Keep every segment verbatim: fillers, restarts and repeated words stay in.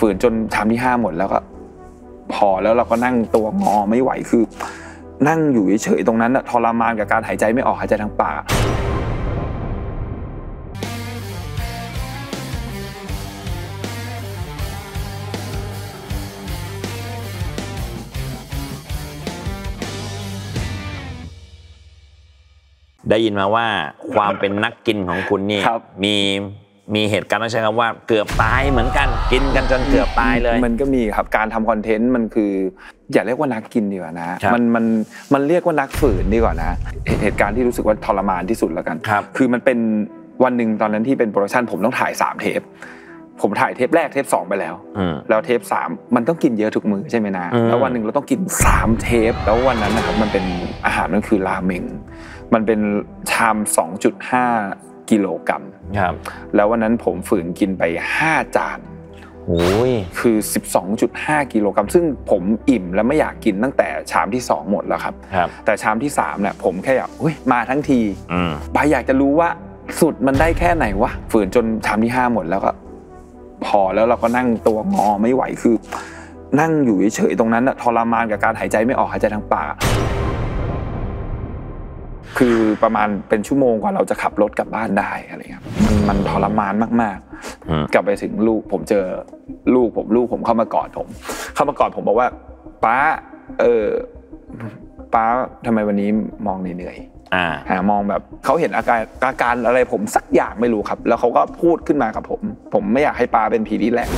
ฝืนจนชามที่ห้าหมดแล้วก็พอแล้วเราก็นั่งตัวงอไม่ไหวคือนั่งอยู่เฉยๆตรงนั้นทรมานกับการหายใจไม่ออกหายใจทางปากได้ยินมาว่าความเป็นนักกินของคุณนี่มีมีเหตุการณ์ต้องใช้คำว่าเกือบตายเหมือนกันกินกันจนเกือบตายเลยมันก็มีครับการทำคอนเทนต์มันคืออย่าเรียกว่านักกินดีกว่านะมันมันมันเรียกว่านักฝืนดีกว่านะเหตุการณ์ที่รู้สึกว่าทรมานที่สุดแล้วกันคือมันเป็นวันหนึ่งตอนนั้นที่เป็นโปรดักชั่นผมต้องถ่ายสามเทปผมถ่ายเทปแรกเทปสองไปแล้วแล้วเทปสามมันต้องกินเยอะทุกมื้อใช่ไหมนะแล้ววันหนึ่งเราต้องกินสามเทปแล้ววันนั้นนะครับมันเป็นอาหารนั่นคือราเมงมันเป็นชาม สองจุดห้า กิโลกรัมครับแล้ววันนั้นผมฝืนกินไปห้าจานโอ้ยคือ สิบสองจุดห้า กิโลกรัมซึ่งผมอิ่มและไม่อยากกินตั้งแต่ชามที่สองหมดแล้วครับแต่ชามที่สามเนี่ยผมแค่อยากอุ๊ยมาทั้งทีบายอยากจะรู้ว่าสุดมันได้แค่ไหนวะฝืนจนชามที่ห้าหมดแล้วก็พอแล้วเราก็นั่งตัวงอไม่ไหวคือนั่งอยู่เฉยๆตรงนั้นทรมานกับการหายใจไม่ออกหายใจทางปากคือประมาณเป็นชั่วโมงกว่าเราจะขับรถกลับบ้านได้อะไรเงี้ยมันมันทรมานมากๆกลับไปถึงลูกผมเจอลูกผมลูกผมเข้ามากอดผมเข้ามากอดผมบอกว่าป้าเออป้าทำไมวันนี้มองเหนื่อยๆอ่ามองแบบเขาเห็นอาการอาการอะไรผมสักอย่างไม่รู้ครับแล้วเขาก็พูดขึ้นมากับผมผมไม่อยากให้ป้าเป็นผีที่แรก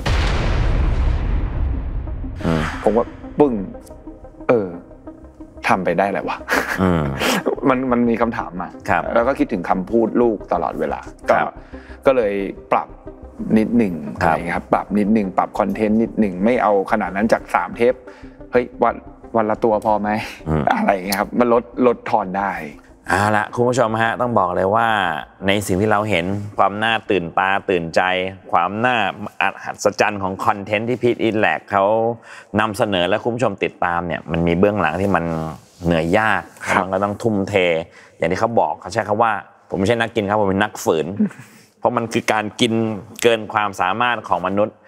ผมว่าปึ้งเออทำไปได้แหละวะมันมันมีคำถามมาแล้วก็คิดถึงคำพูดลูกตลอดเวลาก็ก็เลยปรับนิดหนึ่งอะไรครับปรับนิดหนึ่งปรับคอนเทนต์นิดหนึ่งไม่เอาขนาดนั้นจากสามเทปเฮ้ยวันวันละตัวพอไหมอะไรเงี้ยครับมันลดลดทอนได้เอาละคุณผู้ชมฮะต้องบอกเลยว่าในสิ่งที่เราเห็นความน่าตื่นตาตื่นใจความน่าอัศจรรย์ของคอนเทนต์ที่พีทอินแลกเขานำเสนอและคุณผู้ชมติดตามเนี่ยมันมีเบื้องหลังที่มันเหนื่อยยากมันก็ต้องทุ่มเทอย่างที่เขาบอกเขาใช้คำว่าผมไม่ใช่นักกินครับผมเป็นนักฝืนเพราะมันคือการกินเกินความสามารถของมนุษย์